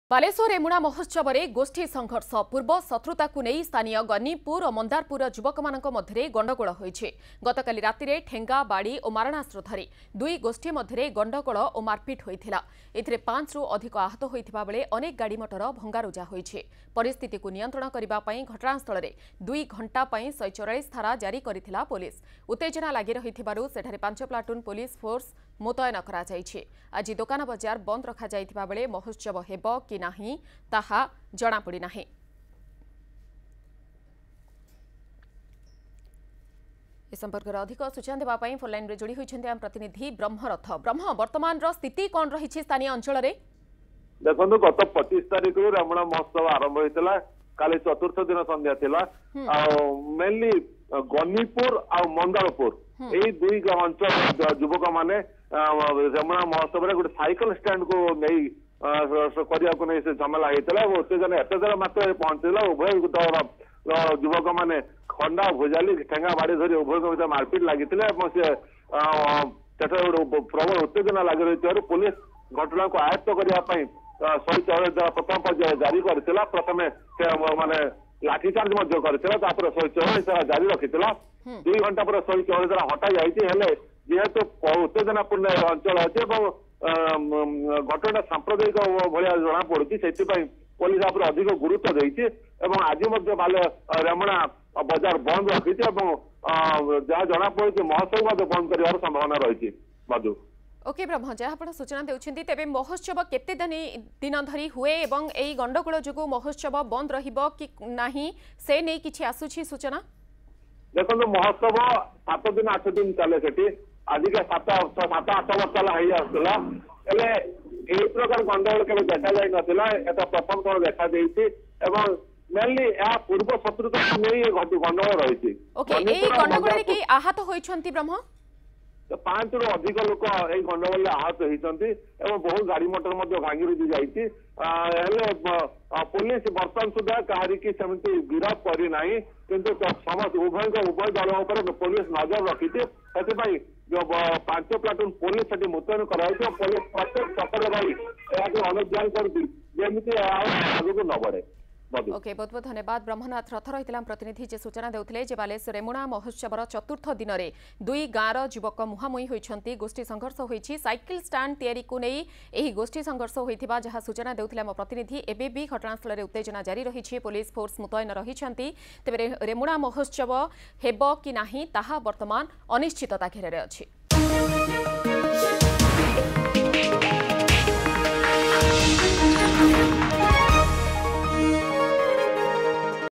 बालेश्वर रेमुणा महोत्सव में गोष्ठी संघर्ष पूर्व शत्रुता को नहीं स्थानीय गनीपुर और मंदारपुर युवक मध्य गंडगोल होइछे। गतकाली राति ठेंगा बाड़ी और मारणास्त्र धरी दुई गोष्ठी मध्य गंडगोल और मारपिट होइथिला। एथिरे 5 रु अधिक आहत होइथिबा बेले अनेक गाड़ी मोटर भंगारुजा होइछे। परिस्थिति को नियंत्रण करबा पई घटनास्थल में 2 घंटा 144 धारा जारी करिथिला पुलिस। उत्तेजना लागि रहिथिबारु सेठारे 5 प्लाटून पुलिस फोर्स मुतयन करा जाइछे। आज दुकान बजार बंद रखा जाइथिबा बेले महोत्सव हेबो कि नाही ताहा जणा पड़ी नाही। इस संपर्क में अधिक सूचना देवाई फोन लाइन जोड़ी होइछन्ते आम प्रतिनिधि ब्रह्मरथ। ब्रह्म वर्तमान रो स्थिति कौन रही स्थानीय अंचल रे? देखो गत 25 तारिख रेमुणा महोत्सव आरंभ होता काली चतुर्थ दिन संध्या थिला मेनली गनीपुर आ मंदारपुर यही दुई अंचल युवक माने रेमुणा महोत्सव गोटे साइकिल स्टैंड को नहीं करने से झमेला होता उत्तेजना एत जन मात्र पहुंचला। उभय युवक मैंने खंडा भुजाली ठेंगा बाड़ी धरी उभय मारपिट लगी प्रबल उत्तेजना लगी रही पुलिस घटना को आयत्त करने 144 प्रथम पर्याय जारी करथिला। प्रथमे माने लाठीचार्ज कर 144 जारी रखी 2 घंटा पर 144 हटा जाइए जेहेतु उत्तेजनापूर्ण अंचल अच्छे घटना सांप्रदायिक भाया जना पड़ी से पुलिस अधिक गुरुत्व देती आज रेमुणा बजार बंद रखी जहाँ जना पड़ी महोत्सव बंद कर संभावना रही। मधु ओके ब्रह्म जहाँ आप सूचना देउछन्ती तेबे महोत्सव केते दिन धरी हुए एवं एई गंडगोल जोगु महोत्सव बंद रहिबो कि नाही से नै किछि आसुछि सूचना? देखो महोत्सव 7 दिन 8 दिन चले सेठी आज के 7-8 वर्ष आसला यही प्रकार गंडगोल के देखा जाई नथिला। एटा प्रथम थोड़ा देखा देइछि एवं मेनली या पूर्व शत्रुता नहीं गंडगोल रही। ओके एई गंडगोल रे के आहत होइछन्ती ब्रह्म? 5 रु अधिक लोक यही गंडगोल आहत होती बहुत गाड़ी मोटर भांगी रुझी जाती पुलिस बर्तमान सुधा कहारिकी सेमती गिरफ करना किंतु समस्त उभय दलों पर पुलिस नजर रखी जो 5 प्लाटून पुलिस मुतयन कर पुलिस प्रत्येक चक्कर भाई अनुध्यान करमती आगे न बढ़े। ओके बहुत बहुत धन्यवाद। ब्रह्मनाथ रथ रही प्रतिनिधि जे सूचना देउथिले बालेश्वर रेमुणा महोत्सव चतुर्थ दिन में 2 गाँवर युवक मुहांमुही होइछन्ती। गोष्ठी संघर्ष होइछि। साइकिल स्टैंड तैयारी को नहीं एही गोष्ठी संघर्ष होइथिबा जहाँ सूचना देउथिले आम प्रतिनिधि एबे भी घटनास्थल में उत्तेजना जारी रही। पुलिस फोर्स मुतयन रहिछन्ती। तेबे रेमुणा महोत्सव हेबो कि नाही ताहा वर्तमान अनिश्चितता घेरे अछि।